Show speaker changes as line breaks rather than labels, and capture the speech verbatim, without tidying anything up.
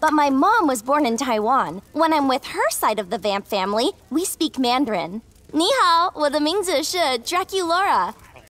but my mom was born in Taiwan. When I'm with her side of the vamp family, we speak Mandarin. 你好，我的名字是 Draculaura.